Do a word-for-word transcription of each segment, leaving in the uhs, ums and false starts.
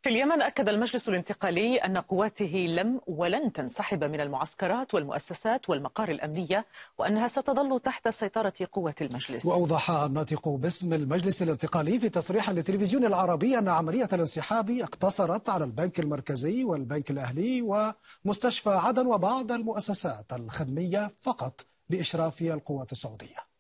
في اليمن أكد المجلس الانتقالي أن قواته لم ولن تنسحب من المعسكرات والمؤسسات والمقار الأمنية، وأنها ستظل تحت سيطرة قوة المجلس. وأوضح الناطق باسم المجلس الانتقالي في تصريح للتلفزيون العربي أن عملية الانسحاب اقتصرت على البنك المركزي والبنك الأهلي ومستشفى عدن وبعض المؤسسات الخدمية فقط بإشراف القوات السعودية.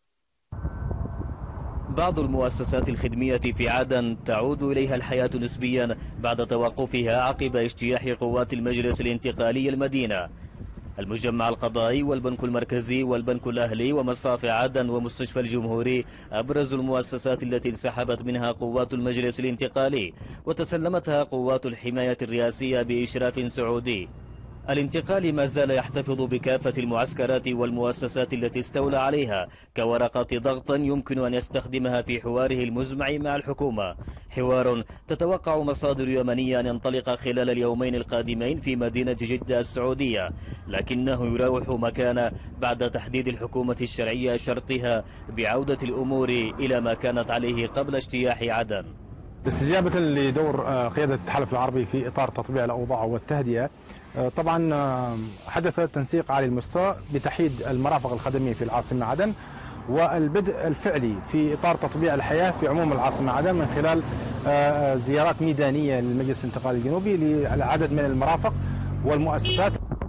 بعض المؤسسات الخدمية في عدن تعود إليها الحياة نسبيا بعد توقفها عقب اجتياح قوات المجلس الانتقالي المدينة. المجمع القضائي والبنك المركزي والبنك الأهلي ومصافي عدن ومستشفى الجمهوري أبرز المؤسسات التي انسحبت منها قوات المجلس الانتقالي وتسلمتها قوات الحماية الرئاسية بإشراف سعودي. الانتقالي ما زال يحتفظ بكافة المعسكرات والمؤسسات التي استولى عليها كورقة ضغط يمكن أن يستخدمها في حواره المزمع مع الحكومة، حوار تتوقع مصادر يمنية أن ينطلق خلال اليومين القادمين في مدينة جدة السعودية، لكنه يراوح مكانه بعد تحديد الحكومة الشرعية شرطها بعودة الأمور إلى ما كانت عليه قبل اجتياح عدن. استجابة لدور قيادة التحالف العربي في إطار تطبيع الأوضاع والتهدئة، طبعا حدث تنسيق عالي المستوى بتحديد المرافق الخدمية في العاصمة عدن والبدء الفعلي في إطار تطبيع الحياة في عموم العاصمة عدن من خلال زيارات ميدانية للمجلس الانتقالي الجنوبي لعدد من المرافق والمؤسسات.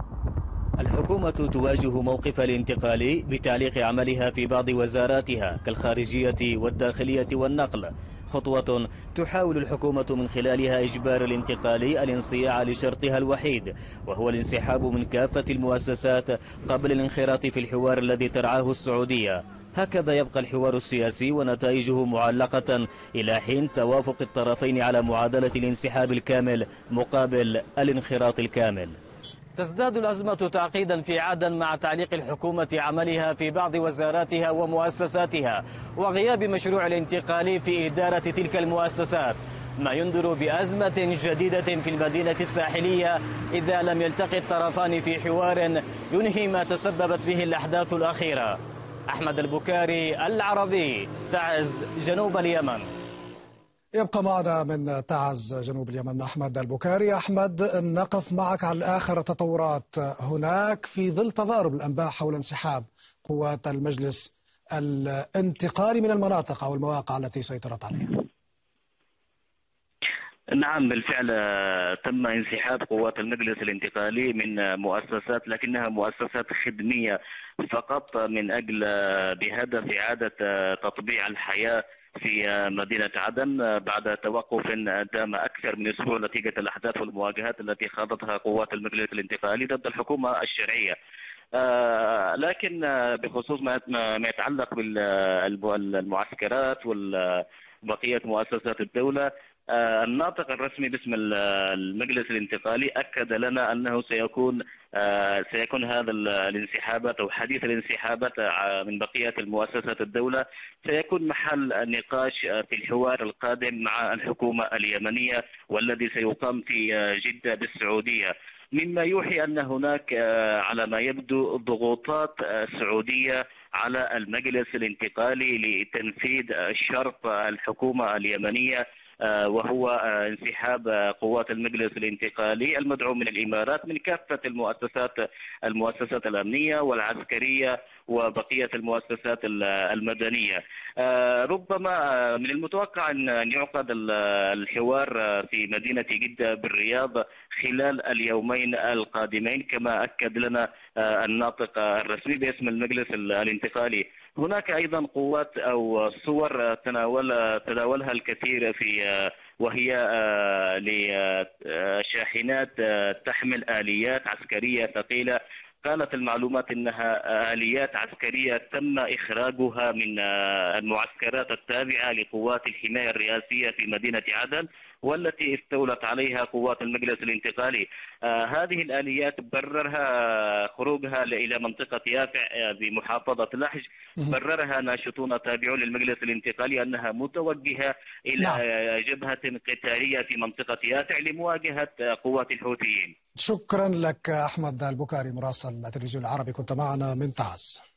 الحكومة تواجه موقف الانتقالي بتعليق عملها في بعض وزاراتها كالخارجية والداخلية والنقل، خطوة تحاول الحكومة من خلالها إجبار الانتقالي الانصياع لشرطها الوحيد، وهو الانسحاب من كافة المؤسسات قبل الانخراط في الحوار الذي ترعاه السعودية. هكذا يبقى الحوار السياسي ونتائجه معلقة إلى حين توافق الطرفين على معادلة الانسحاب الكامل مقابل الانخراط الكامل. تزداد الأزمة تعقيدا في عدن مع تعليق الحكومة عملها في بعض وزاراتها ومؤسساتها وغياب مشروع الانتقالي في إدارة تلك المؤسسات، ما ينذر بأزمة جديدة في المدينة الساحلية إذا لم يلتقي الطرفان في حوار ينهي ما تسببت به الأحداث الأخيرة. أحمد البكاري، العربي، تعز، جنوب اليمن. يبقى معنا من تعز جنوب اليمن أحمد البكاري. أحمد، نقف معك على آخر التطورات هناك في ظل تضارب الأنباء حول انسحاب قوات المجلس الانتقالي من المناطق أو المواقع التي سيطرت عليها. نعم بالفعل تم انسحاب قوات المجلس الانتقالي من مؤسسات، لكنها مؤسسات خدمية فقط من أجل بهدف إعادة تطبيع الحياة في مدينة عدن بعد توقف دام أكثر من أسبوع نتيجة الأحداث والمواجهات التي خاضتها قوات المجلس الانتقالي ضد الحكومة الشرعية. آه لكن بخصوص ما يتعلق بالمعسكرات وبقية مؤسسات الدولة، آه الناطق الرسمي باسم المجلس الانتقالي أكد لنا أنه سيكون آه سيكون هذا الانسحابات أو حديث الانسحابات من بقية المؤسسات الدولة سيكون محل نقاش في الحوار القادم مع الحكومة اليمنية والذي سيقام في جدة بالسعودية، مما يوحي أن هناك على ما يبدو ضغوطات سعودية على المجلس الانتقالي لتنفيذ شرط الحكومة اليمنية، وهو انسحاب قوات المجلس الانتقالي المدعوم من الإمارات من كافة المؤسسات المؤسسات الأمنية والعسكرية وبقية المؤسسات المدنية. ربما من المتوقع أن يعقد الحوار في مدينة جدة بالرياض خلال اليومين القادمين كما أكد لنا الناطق الرسمي باسم المجلس الانتقالي. هناك أيضا قوات أو صور تناول تناولها الكثير في وهي لشاحنات تحمل آليات عسكرية ثقيلة. قالت المعلومات أنها آليات عسكرية تم إخراجها من المعسكرات التابعة لقوات الحماية الرئاسية في مدينة عدن والتي استولت عليها قوات المجلس الانتقالي. آه هذه الآليات بررها خروجها إلى منطقة يافع بمحافظة لحج، بررها ناشطون تابعون للمجلس الانتقالي أنها متوجهة إلى نعم. جبهة قتالية في منطقة يافع لمواجهة قوات الحوثيين. شكرا لك أحمد البكاري مراسل التلفزيون العربي، كنت معنا من تعز.